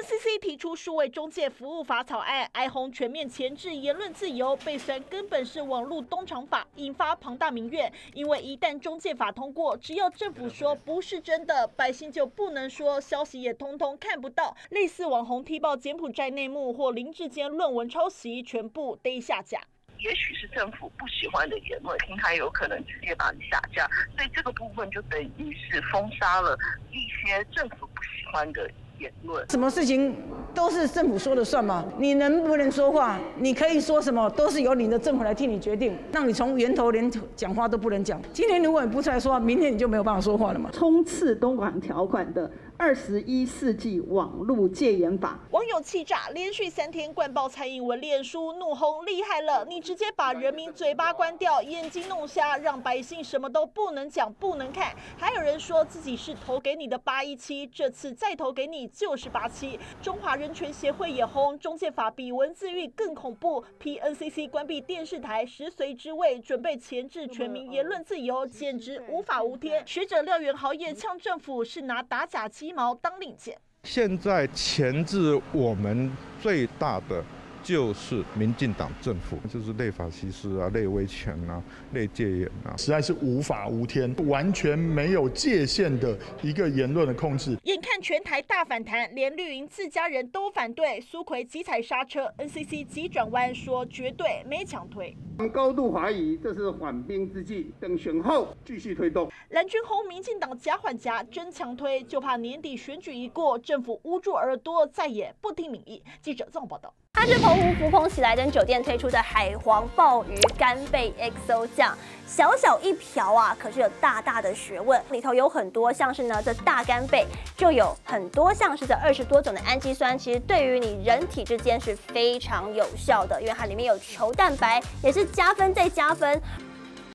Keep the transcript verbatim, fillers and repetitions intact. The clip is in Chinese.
C C 提出数位中介服务法草案，哀鸿全面钳制言论自由，被酸根本是网络东厂法，引发庞大民怨。因为一旦中介法通过，只要政府说不是真的，百姓就不能说，消息也通通看不到。类似网红踢爆柬埔寨内幕或林志坚论文抄袭，全部得下架。 也许是政府不喜欢的言论，平台有可能直接把你下架，所以这个部分就等于是封杀了一些政府不喜欢的言论。 什么事情都是政府说了算吗？你能不能说话？你可以说什么，都是由你的政府来替你决定，让你从源头连讲话都不能讲。今天如果你不出来说话，明天你就没有办法说话了嘛。 冲刺东莞条款的二十一世纪网络戒严法， 网友气炸，连续三天灌爆蔡英文脸书，怒轰厉害了！你直接把人民嘴巴关掉，眼睛弄瞎，让百姓什么都不能讲、不能看。还有人说自己是投给你的八一七，这次再投给你就是八七。中华人权协会也轰中介法比文字狱更恐怖，批 N C C 关闭电视台食髓知味，准备钳制全民言论自由，简直无法无天。学者廖元豪也呛政府是拿打假鸡毛当令箭。 现在钳制我们最大的就是民进党政府，就是类法西斯啊、类威权啊、类戒严啊， 实在是无法无天，完全没有界限的一个言论的控制。 眼看全台大反弹，连绿营自家人都反对，苏揆急踩刹车 ，N C C 急转弯说绝对没强推。 高度怀疑这是缓兵之计，等选后继续推动。 蓝军轰民进党假缓夹，真强推，就怕年底选举一过，政府捂住耳朵，再也不听民意。记者综合报道。 它是澎湖福朋喜来登酒店推出的海皇鲍鱼干贝 X O 酱，小小一瓢啊，可是有大大的学问，里头有很多像是呢这大干贝就有很多像是这二十多种的氨基酸，其实对于你人体之间是非常有效的，因为它里面有球蛋白，也是加分再加分。